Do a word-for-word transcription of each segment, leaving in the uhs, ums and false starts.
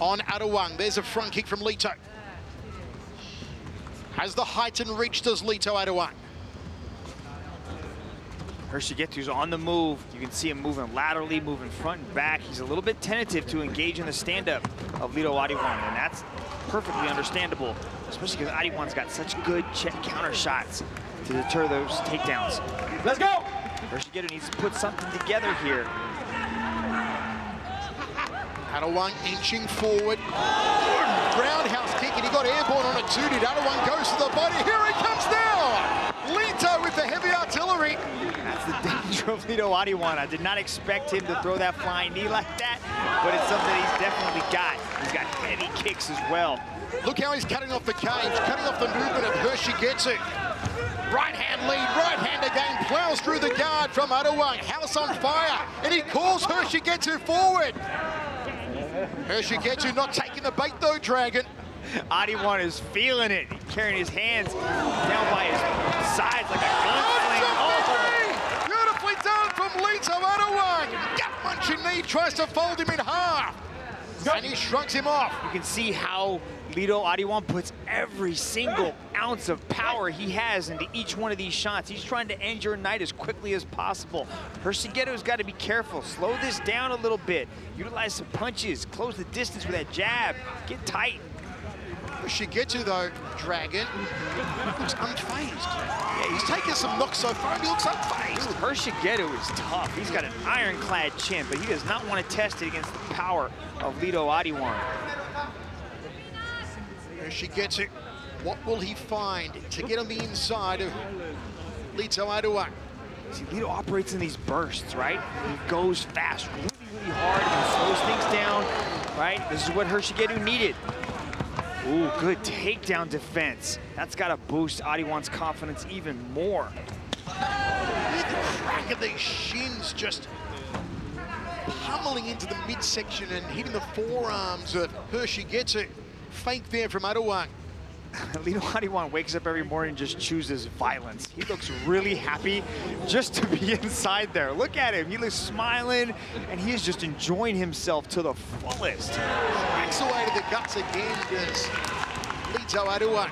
on Adiwang. There's a front kick from Lito. Has the height and reach, does Lito Adiwang. Hexigetu's on the move. You can see him moving laterally, moving front and back. He's a little bit tentative to engage in the stand-up of Lito Adiwang, and that's perfectly understandable, especially because Adiwang's got such good check counter shots to deter those takedowns. Let's go! Hexigetu needs to put something together here. Adiwang inching forward. Roundhouse kick, and he got airborne on it too. Did Adiwang goes to the body. Here he comes now! Lito with the heavy artillery. That's the danger of Lito Adiwang. I did not expect him to throw that flying knee like that, but it's something he's definitely got. He's got heavy kicks as well. Look how he's cutting off the cage, cutting off the movement of Hexigetu. Right hand lead, right hand again, plows through the guard from Adiwang. House on fire, and he calls Hexigetu forward. Hexigetu not taking the bait though, Dragon. Adiwang is feeling it. He's carrying his hands down by his sides like a gunsling. Oh, beautifully done from Lito Adiwang. Gut-munching knee, tries to fold him in half. And he shrugs him off. You can see how Lito Adiwang puts every single ounce of power he has into each one of these shots. He's trying to end your night as quickly as possible. Hexigetu's got to be careful. Slow this down a little bit. Utilize some punches. Close the distance with that jab. Get tight. Hexigetu, though, Dragon, looks unfazed. Yeah, he's taken some knocks so far, and he looks unfazed. Hexigetu is tough. He's got an ironclad chin, but he does not want to test it against the power of Lito Adiwang. Hexigetu, what will he find to get on the inside of Lito Adiwang? See, Lito operates in these bursts, right? He goes fast, really, really hard, and slows things down, right? This is what Hexigetu needed. Ooh, good takedown defense. That's got to boost Adiwang's confidence even more. Look at the crack of these shins just pummeling into the midsection and hitting the forearms of Hexigetu. Fake there from Adiwang. Lito Adiwang wakes up every morning and just chooses violence. He looks really happy just to be inside there. Look at him. He looks smiling, and he is just enjoying himself to the fullest. Backs away to the guts again, does Lito Adiwang.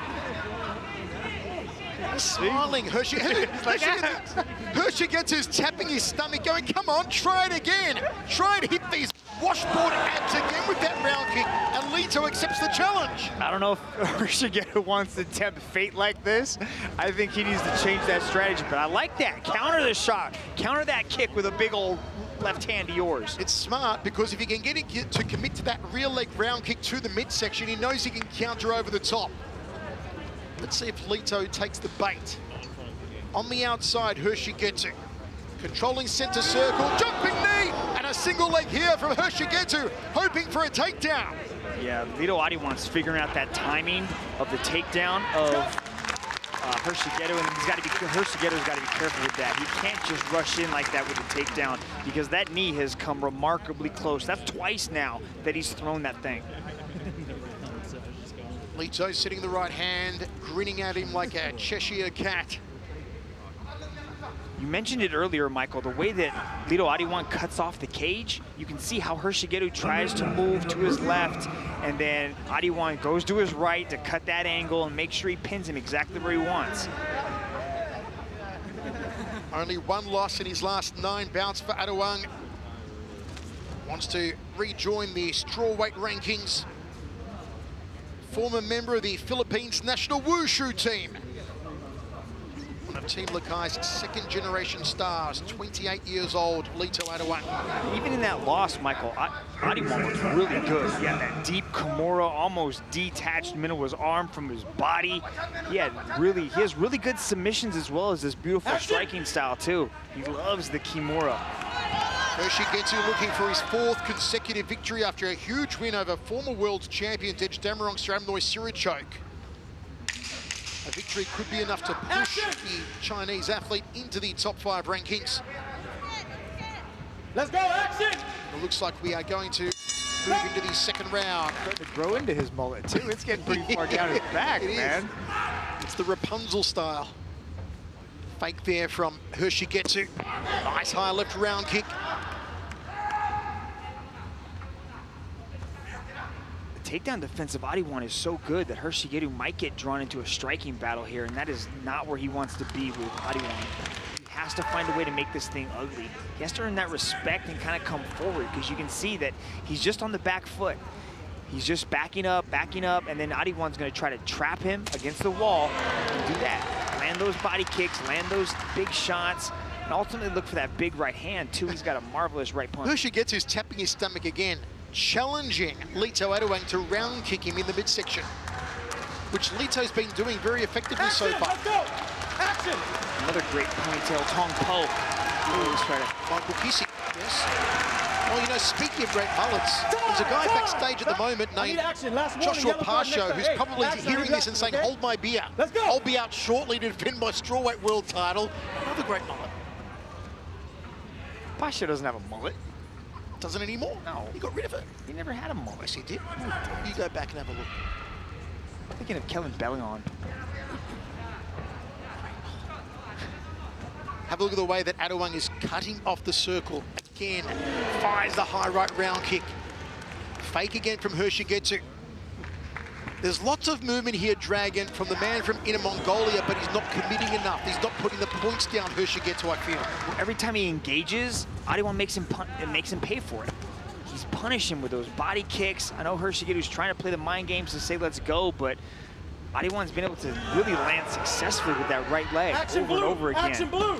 Smiling. Hexigetu's tapping his stomach, going, come on, try it again. Try and hit these washboard abs again with that round kick, and Lito accepts the challenge. I don't know if Hexigetu wants to tempt fate like this. I think he needs to change that strategy, but I like that. Counter the shot. Counter that kick with a big old left hand to yours. It's smart, because if he can get it to commit to that rear leg round kick to the midsection, he knows he can counter over the top. Let's see if Lito takes the bait. On the outside, Hexigetu. Controlling center circle, jumping knee, and a single leg here from Hexigetu, hoping for a takedown. Yeah, Lito Adiwang's figuring out that timing of the takedown of uh, Hexigetu, and he's got to be Hexigetu's got to be careful with that. He can't just rush in like that with the takedown, because that knee has come remarkably close. That's twice now that he's thrown that thing. Lito sitting the right hand, grinning at him like a Cheshire cat. You mentioned it earlier, Michael, the way that Lito Adiwang cuts off the cage. You can see how Hexigetu tries to move to his left, and then Adiwang goes to his right to cut that angle and make sure he pins him exactly where he wants. Only one loss in his last nine bouts for Adiwang. Wants to rejoin the strawweight rankings. Former member of the Philippines national wushu team. One of Team Lakai's second generation stars, twenty-eight years old, Lito Adiwang. Even in that loss, Michael, Adiwang was really good. He had that deep Kimura, almost detached middle of his arm from his body. He had really, he has really good submissions as well as this beautiful striking style too. He loves the Kimura. Hexigetu looking for his fourth consecutive victory after a huge win over former world champion Damarong Sramnoy Sirichoke. A victory could be enough to push the Chinese athlete into the top five rankings. Let's go, action! It looks like we are going to move into the second round. Starting to grow into his mullet too. It's getting pretty far down his back, it man. Is. It's the Rapunzel style. Fake there from Hexigetu. Nice high left round kick. takedown defense of Adiwang is so good that Hexigetu might get drawn into a striking battle here, and that is not where he wants to be with Adiwang. He has to find a way to make this thing ugly. He has to earn that respect and kind of come forward, because you can see that he's just on the back foot. He's just backing up, backing up, and then Adiwang's going to try to trap him against the wall and do that. Land those body kicks, land those big shots, and ultimately look for that big right hand, too. He's got a marvelous right punch. Hexigetu's tapping his stomach again, challenging Lito Adiwang to round kick him in the midsection, which Lito's been doing very effectively Action, so far. Let's go! Action! Another great ponytail, Tong Po. Always try to... Michael Kissing, yes. Well, you know, speaking of great mullets, there's a guy backstage at the moment named Joshua Pasho, who's probably hearing this and saying, hold my beer. Let's go. I'll be out shortly to defend my strawweight world title. Another great mullet. Pasho doesn't have a mullet. Doesn't anymore? No. He got rid of it. He never had a mullet. Yes, he did. You go back and have a look. I'm thinking of Kevin Bellion. Have a look at the way that Adiwang is cutting off the circle. Again, fires the high right round kick. Fake again from Hexigetu. There's lots of movement here, Dragon, from the man from Inner Mongolia, but he's not committing enough. He's not putting the points down, Hexigetu, I feel. Every time he engages, Adiwang makes him pun it makes him pay for it. He's punishing him with those body kicks. I know Hexigetu's trying to play the mind games to say let's go, but Adiwang's been able to really land successfully with that right leg Action over blue. and over again. Action blue!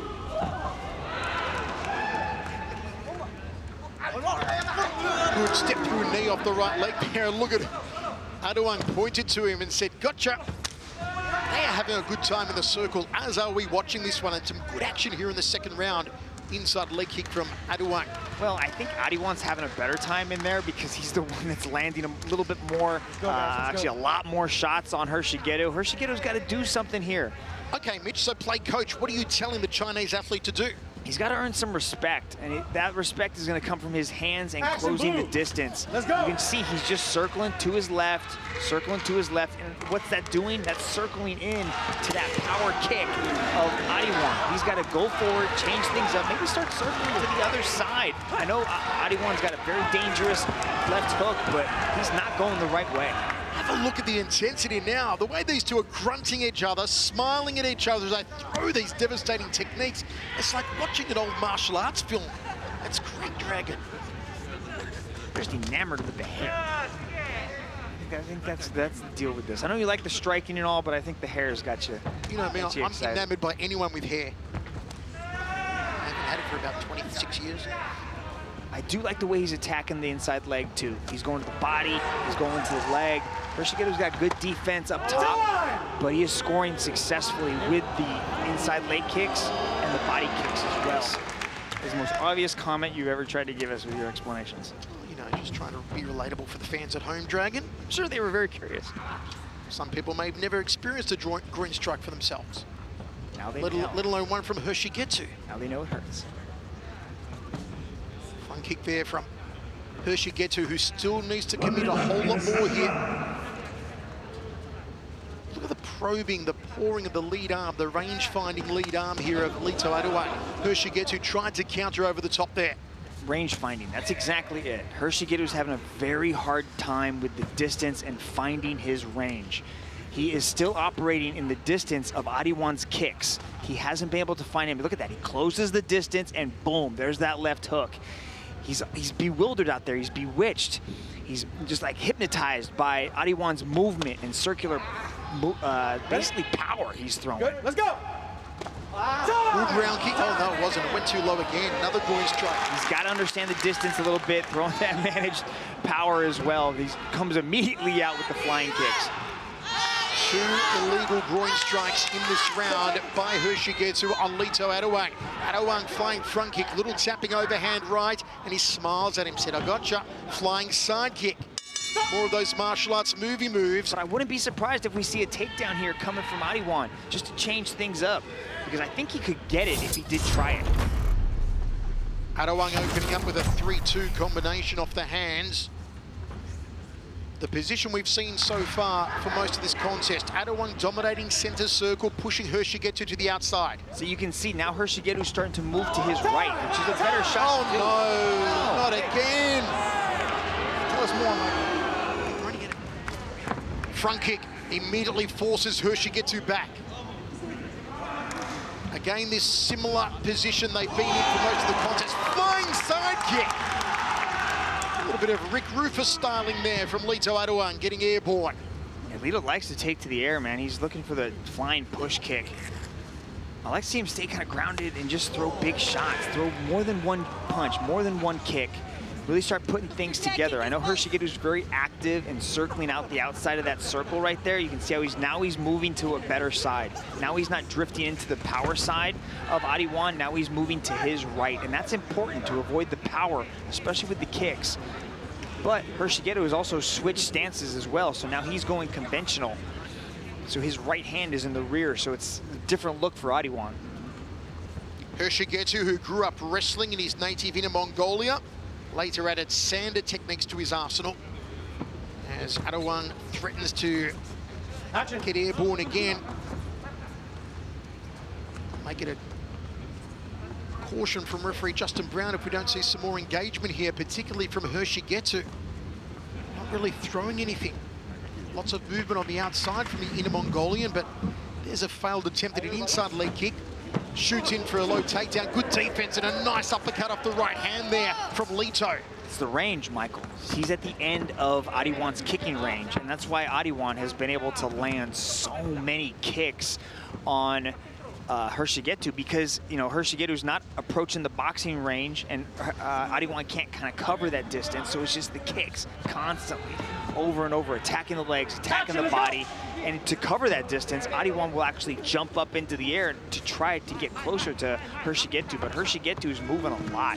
Good step through a knee off the right leg there. Look at Adiwang pointed to him and said, gotcha. They are having a good time in the circle, as are we watching this one. And some good action here in the second round. Inside leg kick from Adiwang. Well, I think Adiwang's having a better time in there because he's the one that's landing a little bit more, go, guys, uh, actually go. a lot more shots on Hexigetu. Hexigetu's got to do something here. Okay, Mitch, so play coach. What are you telling the Chinese athlete to do? He's got to earn some respect, and it, that respect is going to come from his hands and Action closing blue. the distance. Let's go. You can see he's just circling to his left, circling to his left, and what's that doing? That's circling in to that power kick of Adiwang. He's got to go forward, change things up, maybe start circling to the other side. I know Adiwang's got a very dangerous left hook, but he's not going the right way. Have a look at the intensity now. The way these two are grunting each other, smiling at each other as they throw these devastating techniques. It's like watching an old martial arts film. That's great, Dragon. Just enamored with the hair. I think, I think that's that's the deal with this. I know you like the striking and all, but I think the hair's got you. You know me, got you I'm excited. enamored by anyone with hair. I haven't had it for about twenty-six years. I do like the way he's attacking the inside leg, too. He's going to the body, he's going to the leg. Hexigetu's got good defense up top, but he is scoring successfully with the inside leg kicks and the body kicks as well. It's the most obvious comment you've ever tried to give us with your explanations. You know, just trying to be relatable for the fans at home, Dragon. I'm sure they were very curious. Some people may have never experienced a joint green strike for themselves, Now they let, know. let alone one from Hexigetu. Now they know it hurts. Fun kick there from Hexigetu, who still needs to commit a whole lot more here. Look at the probing, the pouring of the lead arm, the range-finding lead arm here of Lito Adiwang. Hexigetu tried to counter over the top there. Range finding, that's exactly it. Hexigetu's having a very hard time with the distance and finding his range. He is still operating in the distance of Adiwang's kicks. He hasn't been able to find him. Look at that, he closes the distance and boom, there's that left hook. He's, he's bewildered out there, he's bewitched. He's just like hypnotized by Adiwang's movement and circular, uh, basically power he's throwing. Good, let's go! Good round kick. Oh, no, it wasn't. It went too low again. Another groin strike. He's got to understand the distance a little bit, throwing that managed power as well. He comes immediately out with the flying kicks. Two illegal groin strikes in this round by Hexigetu on Lito Adiwang. Adiwang flying front kick, little tapping overhand right, and he smiles at him, said, I gotcha. Flying side kick. More of those martial arts movie moves. But I wouldn't be surprised if we see a takedown here coming from Adiwang, just to change things up, because I think he could get it if he did try it. Adiwang opening up with a three two combination off the hands. The position we've seen so far for most of this contest, Adiwang dominating center circle, pushing Hexigetu to the outside. So you can see now Hexigetu's starting to move to his right, which is a better shot. Oh no, not again. Tell us more, Mike. front kick immediately forces Hexigetu back. Again, this similar position they've been in for most of the contest. Flying side kick. A little bit of Rick Rufus styling there from Lito Adiwang, getting airborne. Yeah, Lito likes to take to the air, man. He's looking for the flying push kick. I like to see him stay kind of grounded and just throw big shots. Throw more than one punch, more than one kick. Really start putting things together. I know Hexigetu's very active and circling out the outside of that circle right there. You can see how he's now he's moving to a better side. Now he's not drifting into the power side of Adiwang. Now he's moving to his right, and that's important to avoid the power, especially with the kicks. But Hexigetu has also switched stances as well, so now he's going conventional. So his right hand is in the rear, so it's a different look for Adiwang. Hexigetu, who grew up wrestling in his native Inner Mongolia, later added sander techniques to his arsenal. As Adiwang threatens to get airborne again. Make it a caution from referee Justin Brown if we don't see some more engagement here, particularly from Hexigetu. Not really throwing anything. Lots of movement on the outside from the Inner Mongolian, but there's a failed attempt at an inside leg kick. Shoots in for a low takedown. Good defense and a nice uppercut off the right hand there from Lito. It's the range, Michael. He's at the end of Adiwang's kicking range, and that's why Adiwang has been able to land so many kicks on uh, Hexigetu, because, you know, Hexigetu's not approaching the boxing range, and uh, Adiwang can't kind of cover that distance, so it's just the kicks constantly, over and over, attacking the legs, attacking the body. And to cover that distance, Adiwang will actually jump up into the air to try to get closer to Hexigetu, but Hexigetu is moving a lot.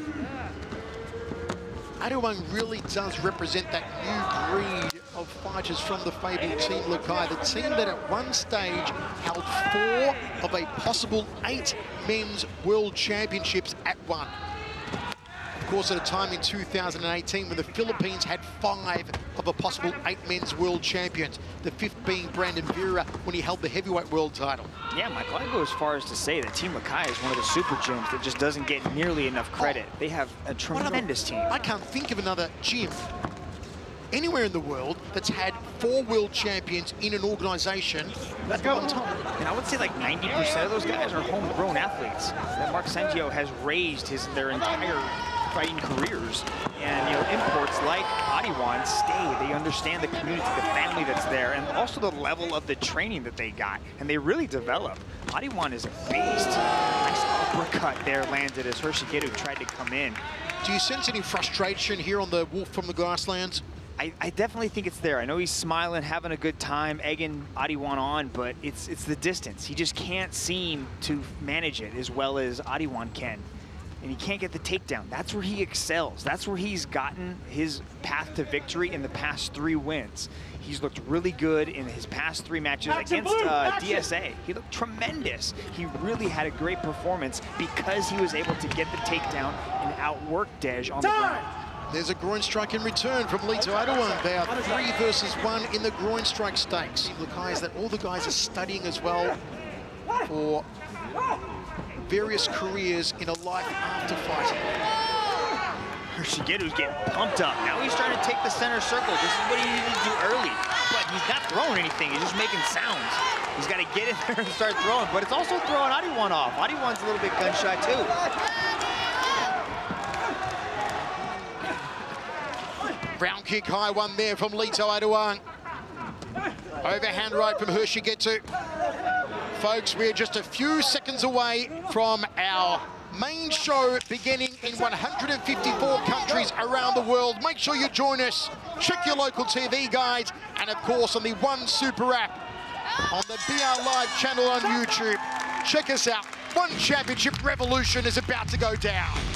Adiwang really does represent that new breed of fighters from the fabled Team Lakai, the team that at one stage held four of a possible eight men's world championships at one. Of course, at a time in two thousand eighteen when the Philippines had five of a possible eight men's world champions, the fifth being Brandon Vera when he held the heavyweight world title. Yeah, Michael, I go as far as to say that Team Lakai is one of the super gyms that just doesn't get nearly enough credit. Oh, they have a tremendous team. I can't think of another gym anywhere in the world that's had four world champions in an organization at one time. And I would say like ninety percent of those guys are homegrown athletes that Mark Sangio has raised his their entire fighting careers. And, you know, imports like Adiwang stay. They understand the community, the family that's there, and also the level of the training that they got. And they really develop. Adiwang is a beast. Nice uppercut there landed as Hexigetu tried to come in. Do you sense any frustration here on the Wolf from the Grasslands? I, I definitely think it's there. I know he's smiling, having a good time, egging Adiwang on, but it's, it's the distance. He just can't seem to manage it as well as Adiwang can. And he can't get the takedown. That's where he excels. That's where he's gotten his path to victory in the past three wins. He's looked really good in his past three matches against uh, D S A. He looked tremendous. He really had a great performance because he was able to get the takedown and outwork Dej on the ground. There's a groin strike in return from Lito Adiwang. They are three versus one in the groin strike stakes. Look, guys, that all the guys are studying as well for various careers in a life after fighting. Hexigetu's getting pumped up. Now he's trying to take the center circle. This is what he needed to do early. But he's not throwing anything. He's just making sounds. He's got to get in there and start throwing. But it's also throwing Adiwang off. Adiwang's a little bit gun shy too. Round kick, high one there from Lito Adiwang. Overhand right from Hexigetu. Folks, we're just a few seconds away from our main show beginning in one hundred fifty-four countries around the world. Make sure you join us. Check your local T V guides, and of course on the One Super app, on the B R Live channel on YouTube. Check us out. One Championship revolution is about to go down.